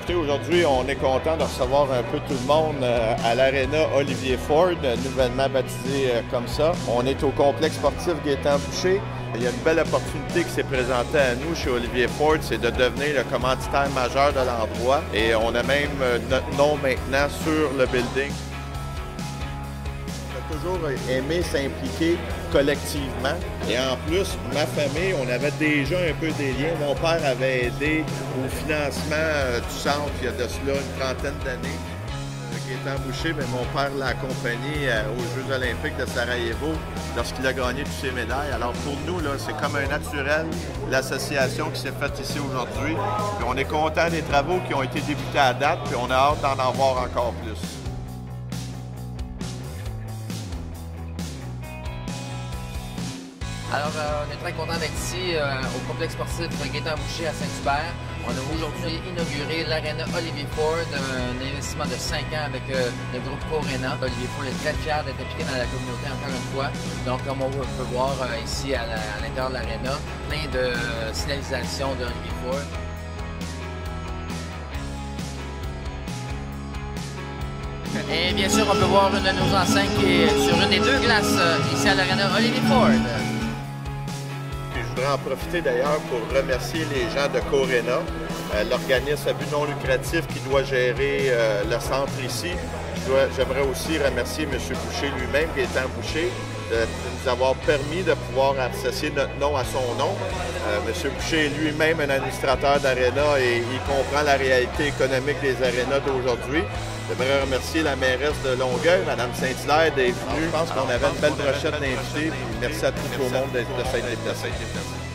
Écoutez, aujourd'hui, on est content de recevoir un peu tout le monde à l'Arena Olivier Ford, nouvellement baptisé comme ça. On est au complexe sportif Gaétan-Boucher. Il y a une belle opportunité qui s'est présentée à nous chez Olivier Ford, c'est de devenir le commanditaire majeur de l'endroit. Et on a même notre nom maintenant sur le building. On a toujours aimé s'impliquer collectivement. Et en plus, ma famille, on avait déjà un peu des liens. Mon père avait aidé au financement du centre il y a de cela une trentaine d'années. Gaétan-Boucher, mais mon père l'a accompagné aux Jeux olympiques de Sarajevo lorsqu'il a gagné toutes ses médailles. Alors pour nous, là, c'est comme un naturel, l'association qui s'est faite ici aujourd'hui. Puis on est content des travaux qui ont été débutés à date, puis on a hâte d'en avoir encore plus. Alors, on est très content d'être ici au complexe sportif Gaétan-Boucher à Saint-Hubert. On a aujourd'hui inauguré l'Arena Olivier Ford, un investissement de 5 ans avec le groupe Corena. Olivier Ford est très fier d'être impliqué dans la communauté encore une fois. Donc, comme on peut voir ici à l'intérieur de l'Arena, plein de signalisations d'Olivier Ford. Et bien sûr, on peut voir une de nos enseignes qui est sur une des deux glaces ici à l'Arena Olivier Ford. Je voudrais en profiter d'ailleurs pour remercier les gens de Corena, l'organisme à but non lucratif qui doit gérer le centre ici. J'aimerais aussi remercier M. Boucher lui-même, Gaétan-Boucher, de nous avoir permis de pouvoir associer notre nom à son nom. M. Boucher est lui-même un administrateur d'Arena et il comprend la réalité économique des arénas d'aujourd'hui. J'aimerais remercier la mairesse de Longueuil, Mme Saint-Hilaire, d'être venue. Je pense qu'on avait une belle brochette d'invités. Merci à tout le monde de s'être déplacé.